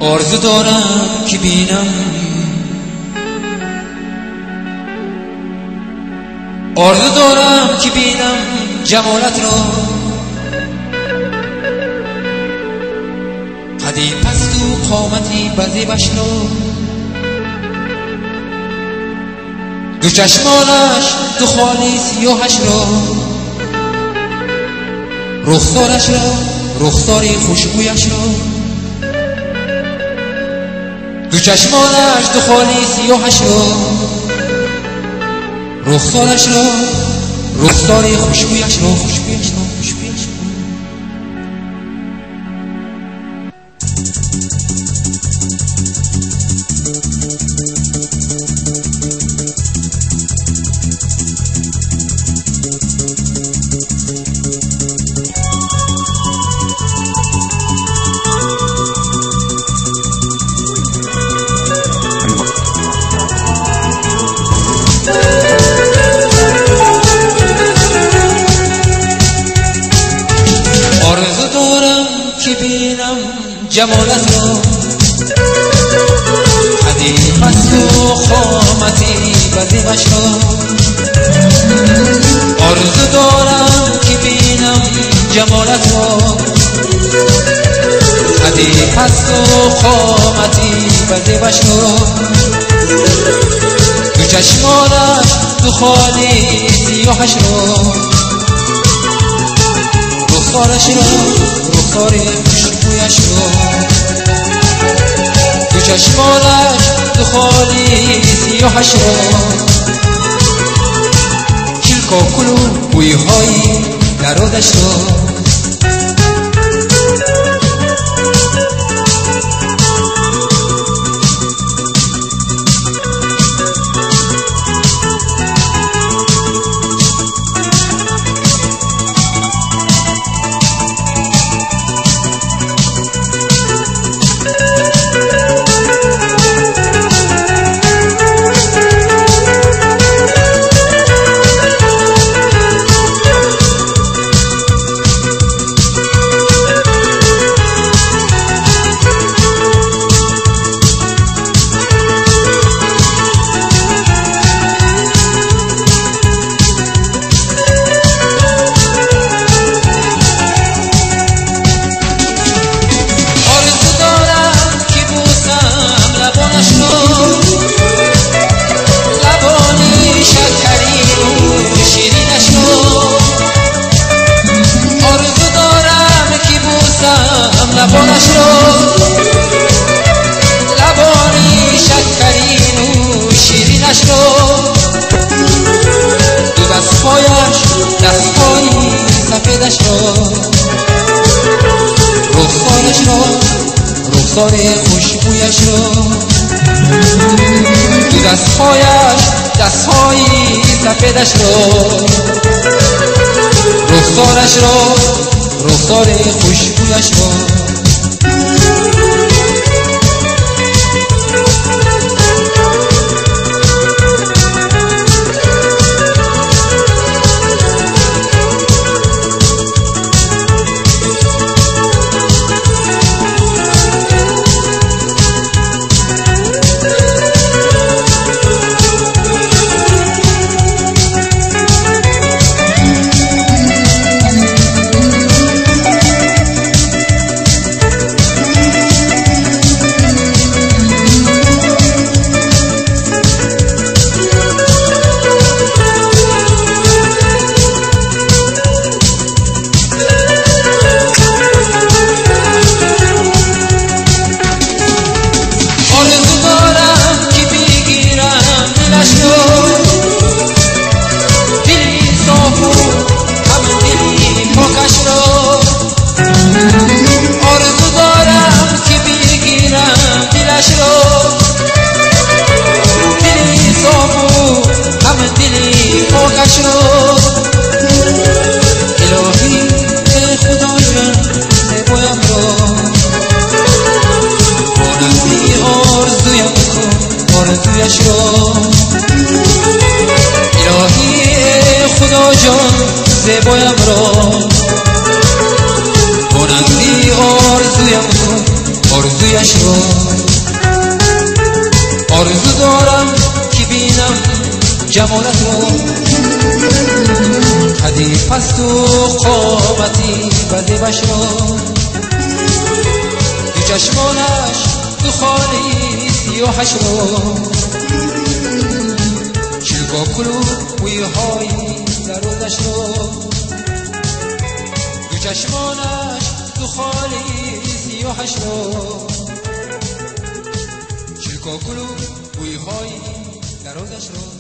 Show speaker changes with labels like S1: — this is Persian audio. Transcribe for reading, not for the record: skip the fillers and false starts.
S1: آرزو دارم که بینم، آرزو دارم که بینم جمالت را، قدی پست و قامتی بزیبش را، دو چشمانش دو خالی سیاهش را، رخسارش را رخساری خوشبویش را، دو چشمانش دو خالی سیاهش را، رخسارش را رخساری خوشبویش را، خوشبویش را خوشبویش را. آرزو دارم که بینم جمالت را، قدی پست و قامتی بزیبش را، آرزو دارم که بینم جمالت را، قدی پست و قامتی بزیبش را، دو چشمانش دو خالی سیاهش را، رخسارش را رخساری خوشبویش را، دو چشمانش دو خالی سیاهش را، کلکا کلو بویهای درازش را. لبانش را لبانی شکرین و شیرینش را، دو دستهایش دستهای سفیدش را، رخسارش را رخسار خوشبویش را، دو دستهایش دستهای سفیدش را، رخسارش را رخسار خوشبویش را. الهی خدا جان زیبایم را، آرزوی آرزویم کن آرزویش را، الهی خدا جان زیبایم را، آرزوی آرزویم کن آرزویش رویش رو. آرزو دارم که بینم جمالت رو، قدی پست و قامتی بدبش رو. دو چشمانش دو خالی سیاهش رو، چلگا کلوب بویهای سرودش رو. دو چشمانش دو خالی سیاهش رو، چلگا کلوب بویهای سرودش رو.